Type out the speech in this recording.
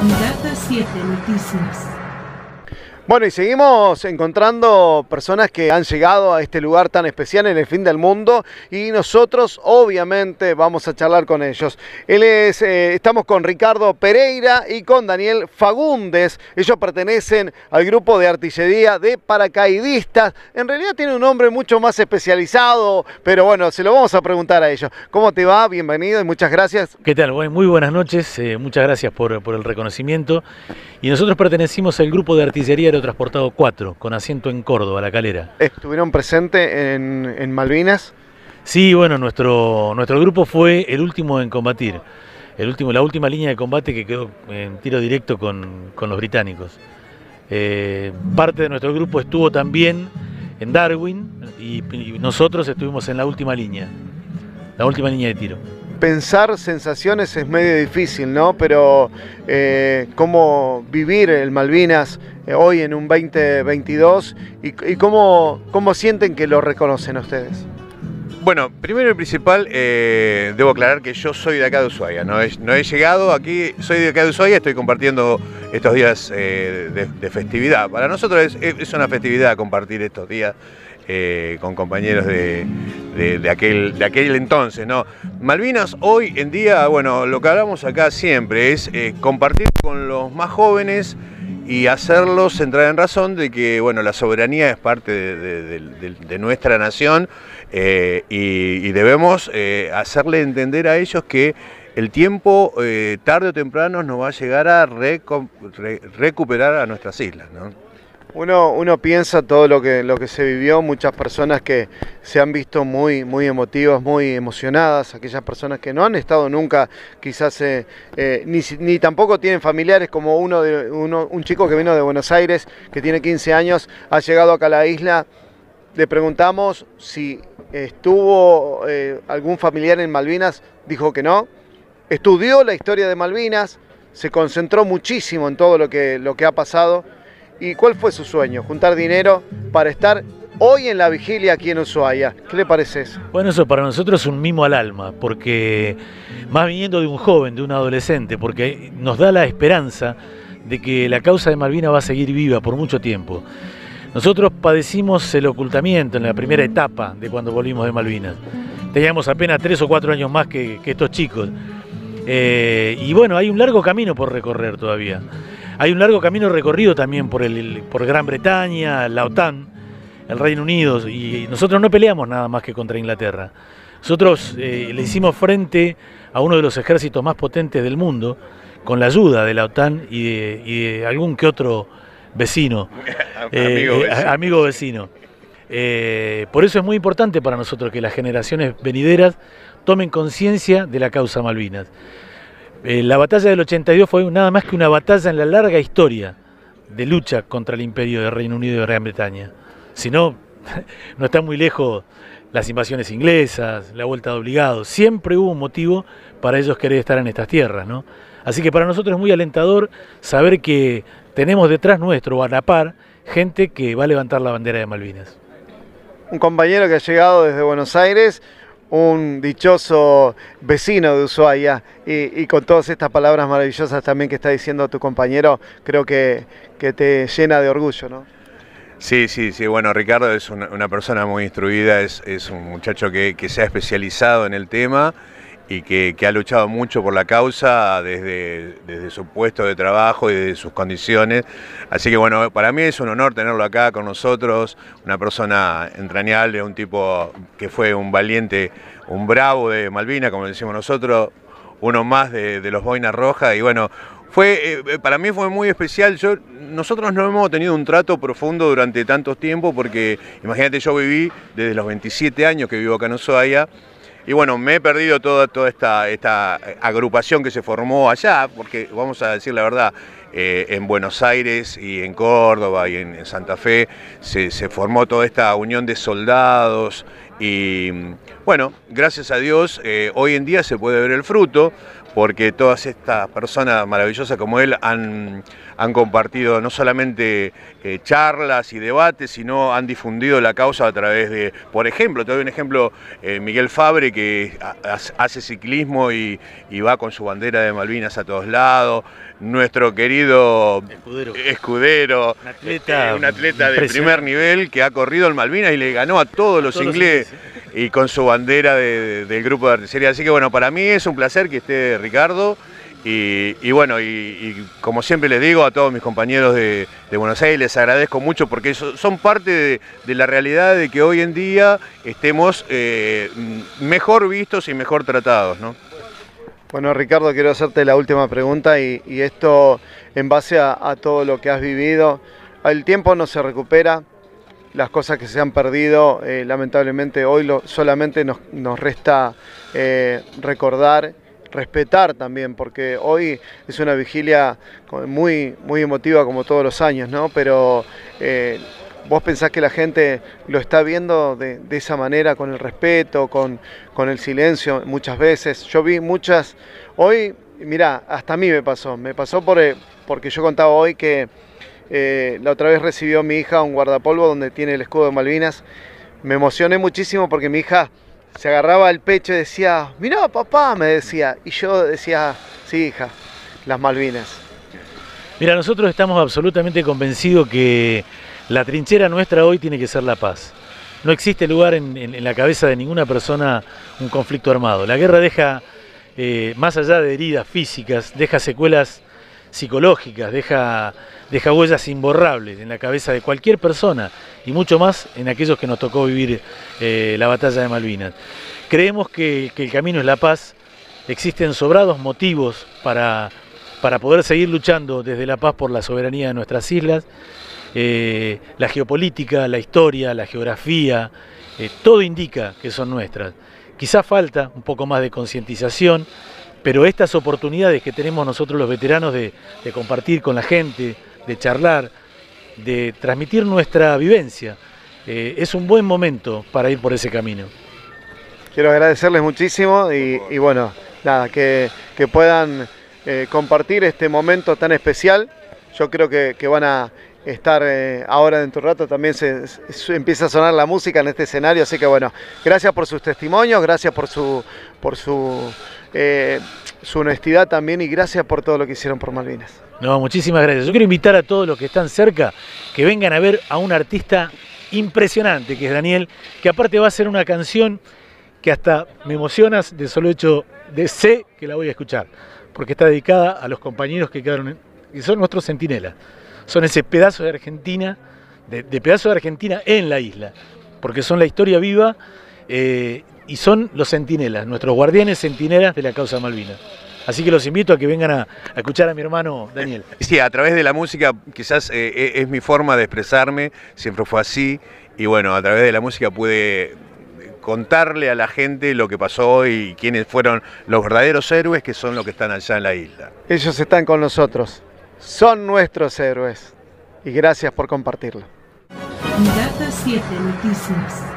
Mirata 7 Noticias. Bueno, y seguimos encontrando personas que han llegado a este lugar tan especial en el fin del mundo y nosotros obviamente vamos a charlar con ellos. Estamos con Ricardo Pereira y con Daniel Fagundes. Ellos pertenecen al grupo de artillería de paracaidistas. En realidad tiene un nombre mucho más especializado, pero bueno, se lo vamos a preguntar a ellos. ¿Cómo te va? Bienvenido y muchas gracias. ¿Qué tal? Muy buenas noches, muchas gracias por el reconocimiento. Y nosotros pertenecimos al grupo de artillería aerotransportado 4, con asiento en Córdoba, La Calera. ¿Estuvieron presentes en Malvinas? Sí, bueno, nuestro grupo fue el último en combatir, la última línea de combate que quedó en tiro directo con los británicos. Parte de nuestro grupo estuvo también en Darwin y nosotros estuvimos en la última línea de tiro. Pensar sensaciones es medio difícil, ¿no? Pero cómo vivir el Malvinas hoy en un 2022 y cómo sienten que lo reconocen a ustedes. Bueno, primero y principal, debo aclarar que yo soy de acá de Ushuaia, no he llegado aquí, soy de acá de Ushuaia, estoy compartiendo estos días de festividad. Para nosotros es una festividad compartir estos días con compañeros de aquel entonces, ¿no? Malvinas hoy en día, bueno, lo que hablamos acá siempre es compartir con los más jóvenes y hacerlos entrar en razón de que, bueno, la soberanía es parte de nuestra nación y debemos hacerle entender a ellos que el tiempo, tarde o temprano, nos va a llegar a recuperar a nuestras islas, ¿no? Uno piensa todo lo que se vivió, muchas personas que se han visto muy emotivas, muy emocionadas, aquellas personas que no han estado nunca, quizás ni tampoco tienen familiares, como un chico que vino de Buenos Aires, que tiene 15 años, ha llegado acá a la isla. Le preguntamos si estuvo algún familiar en Malvinas, dijo que no. Estudió la historia de Malvinas, se concentró muchísimo en todo lo que ha pasado. ¿Y cuál fue su sueño? Juntar dinero para estar hoy en la vigilia aquí en Ushuaia. ¿Qué le parece eso? Bueno, eso para nosotros es un mimo al alma, porque más viniendo de un joven, de un adolescente, porque nos da la esperanza de que la causa de Malvinas va a seguir viva por mucho tiempo. Nosotros padecimos el ocultamiento en la primera etapa de cuando volvimos de Malvinas. Teníamos apenas 3 o 4 años más que estos chicos. Y bueno, hay un largo camino por recorrer todavía. Hay un largo camino recorrido también por Gran Bretaña, la OTAN, el Reino Unido, y nosotros no peleamos nada más que contra Inglaterra. Nosotros le hicimos frente a uno de los ejércitos más potentes del mundo, con la ayuda de la OTAN y de algún que otro vecino, amigo vecino. Por eso es muy importante para nosotros que las generaciones venideras tomen conciencia de la causa Malvinas. La batalla del 82 fue nada más que una batalla en la larga historia de lucha contra el imperio del Reino Unido y de Gran Bretaña. Si no, no está muy lejos las invasiones inglesas, la vuelta de obligados. Siempre hubo un motivo para ellos querer estar en estas tierras, ¿no? Así que para nosotros es muy alentador saber que tenemos detrás nuestro, a la par, gente que va a levantar la bandera de Malvinas. Un compañero que ha llegado desde Buenos Aires, un dichoso vecino de Ushuaia y con todas estas palabras maravillosas también que está diciendo tu compañero, creo que te llena de orgullo, ¿no? Sí, bueno, Ricardo es una persona muy instruida, es un muchacho que se ha especializado en el tema y que ha luchado mucho por la causa desde su puesto de trabajo y de sus condiciones. Así que bueno, para mí es un honor tenerlo acá con nosotros, una persona entrañable, un tipo que fue un valiente, un bravo de Malvinas, como decimos nosotros, uno más de los Boinas Rojas. Y bueno, para mí fue muy especial. Nosotros no hemos tenido un trato profundo durante tantos tiempos porque, imagínate, yo viví desde los 27 años que vivo acá en Ushuaia. Y bueno, me he perdido toda esta agrupación que se formó allá, porque vamos a decir la verdad, en Buenos Aires y en Córdoba y en Santa Fe se formó toda esta unión de soldados y bueno, gracias a Dios hoy en día se puede ver el fruto, porque todas estas personas maravillosas como él han compartido no solamente charlas y debates, sino han difundido la causa a través de, por ejemplo, te doy un ejemplo, Miguel Fabre, que hace ciclismo y va con su bandera de Malvinas a todos lados, nuestro querido Escudero, un atleta de primer nivel que ha corrido en Malvinas y le ganó a todos los ingleses. Y con su bandera del grupo de artillería. Así que bueno, para mí es un placer que esté Ricardo y bueno, y como siempre les digo a todos mis compañeros de Buenos Aires, les agradezco mucho porque son parte de la realidad de que hoy en día estemos mejor vistos y mejor tratados, ¿no? Bueno, Ricardo, quiero hacerte la última pregunta y esto en base a todo lo que has vivido. El tiempo no se recupera. Las cosas que se han perdido, lamentablemente hoy solamente nos resta recordar, respetar también, porque hoy es una vigilia muy emotiva como todos los años, ¿no? Pero vos pensás que la gente lo está viendo de esa manera, con el respeto, con el silencio muchas veces. Yo vi muchas, hoy, mirá, hasta a mí me pasó porque yo contaba hoy que la otra vez recibió mi hija un guardapolvo donde tiene el escudo de Malvinas. Me emocioné muchísimo porque mi hija se agarraba al pecho y decía, mirá papá, me decía. Y yo decía, sí hija, las Malvinas. Mira, nosotros estamos absolutamente convencidos que la trinchera nuestra hoy tiene que ser la paz. No existe lugar en la cabeza de ninguna persona un conflicto armado. La guerra deja, más allá de heridas físicas, deja secuelas psicológicas, deja huellas imborrables en la cabeza de cualquier persona y mucho más en aquellos que nos tocó vivir la batalla de Malvinas. Creemos que el camino es la paz, existen sobrados motivos para poder seguir luchando desde la paz por la soberanía de nuestras islas. La geopolítica, la historia, la geografía, todo indica que son nuestras. Quizá falta un poco más de concientización, pero estas oportunidades que tenemos nosotros los veteranos de compartir con la gente, de charlar, de transmitir nuestra vivencia, es un buen momento para ir por ese camino. Quiero agradecerles muchísimo y bueno, nada, que puedan compartir este momento tan especial. Yo creo que van a estar ahora dentro de un rato, también empieza a sonar la música en este escenario, así que bueno, gracias por sus testimonios, gracias por su honestidad también y gracias por todo lo que hicieron por Malvinas. No, muchísimas gracias. Yo quiero invitar a todos los que están cerca que vengan a ver a un artista impresionante que es Daniel, que aparte va a hacer una canción que hasta me emocionas de solo hecho de sé que la voy a escuchar, porque está dedicada a los compañeros que quedaron, que son nuestros centinelas. Son ese pedazo de Argentina, de pedazo de Argentina en la isla, porque son la historia viva y son los centinelas, nuestros guardianes centinelas de la causa Malvinas. Así que los invito a que vengan a escuchar a mi hermano Daniel. Sí, a través de la música quizás es mi forma de expresarme, siempre fue así, y bueno, a través de la música pude contarle a la gente lo que pasó y quiénes fueron los verdaderos héroes que son los que están allá en la isla. Ellos están con nosotros. Son nuestros héroes y gracias por compartirlo. Data 7 Noticias.